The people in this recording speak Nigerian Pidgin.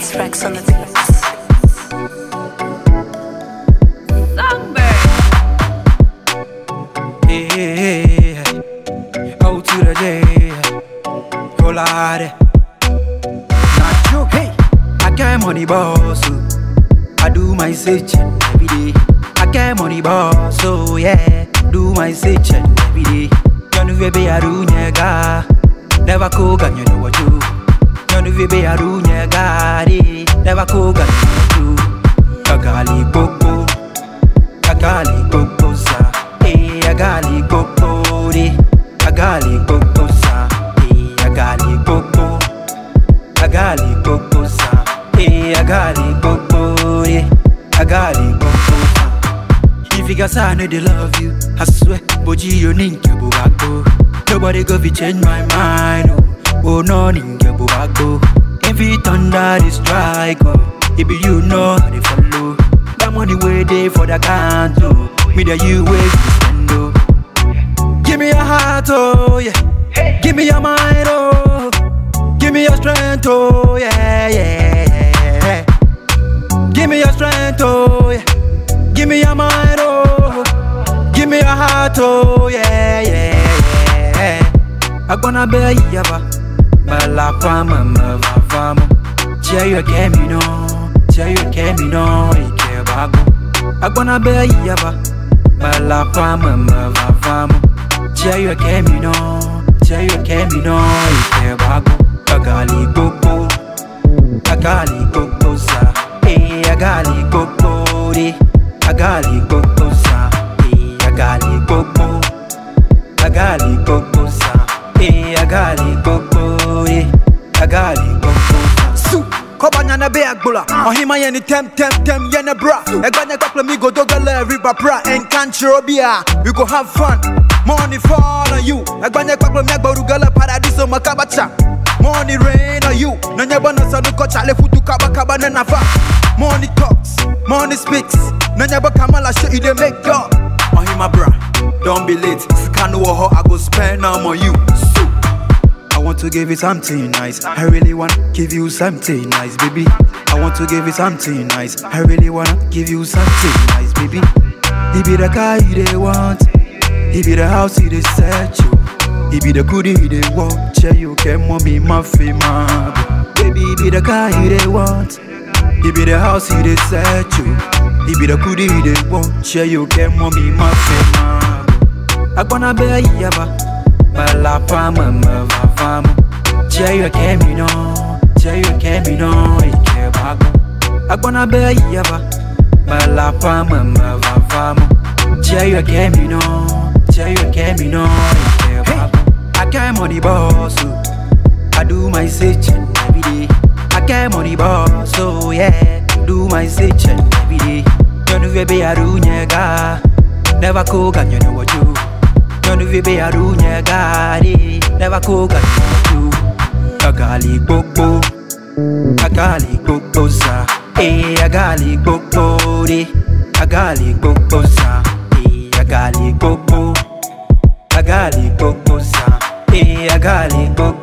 Chris Rex on the beats. Songbird. Yeah, O to the J. Colade. Nacho, hey. I get money boss, so I do my searching every day. I get money boss, so yeah, do my searching every day. You know baby I do nyega, never cook and you know what you. You know baby I do nyega, never cook and you know what you. Agali coco, agali coco sa, hey agali coco de, agali coco sa, hey agali coco, agali coco sa, hey agali coco de, agali coco sa. If you got I know they love you, I swear, boji you ninja bugago. Nobody go fi change my mind, oh no ninja bugago. Every thunder is strike, oh, it be you know how they follow. That money way day for the count, oh, me that you wait to spend, oh. Give me your heart, oh yeah, give me your mind, oh, give me your strength, oh yeah, yeah, yeah. Give me your strength, oh yeah. Give me your mind, oh. Give me your heart, oh, yeah, yeah, yeah. I'm gonna be yaba. My la fama, my fama. Chia you can me no. Chia you can me no. Ike bago. I'm gonna be yaba. My la fama, my fama. Chia you can me no. Chia you can me no. Ike bago. Agali coco. Agali coco sa. Hey, agali coco de. Agali coco sa, eh agali coco, agali coco sa, eh agali coco, eh agali coco sa. Su, kobanya na be agbola, ohima ye ni tem ye na bra. Egbanya couple me go dogale river bra and country obia. We go have fun, money fall on you. Egbanya couple me go rugala paradiso makabacha. Money rain on you, no nyaba na sanu ko chale futu kaba na nafa. Money talks, money speaks. Nanyaba Kamala show you they make up. On him, my bra, don't be late. Scan ho, I go spend time on you. So I want to give you something nice. I really wanna give you something nice, baby. I want to give you something nice. I really wanna give you something nice, baby. He be the car you they want. He be the house you they search you. He be the goodie you they want. Share you can mommy my fama. Baby, he be the car you they want. He be the house you they search you. He be the goodie they want. Share you can mommy my fama. I gonna be yaba. My la fama, my fama. Share you can me no. Share you can me no. Ike bago. I gonna be yaba. My la fama, my fama. Share you can me no. Share you can me no. Ike bago. I get money boss, so I do my searching every day. I get money boss, so yeah, do my searching every day. You know baby I do nyega, never cook and you know what you. You know baby I do nyega, never cook and you know what you. Agali coco, agali coco sa, eh agali coco de, agali coco sa, eh agali coco, agali coco sa, eh agali coco.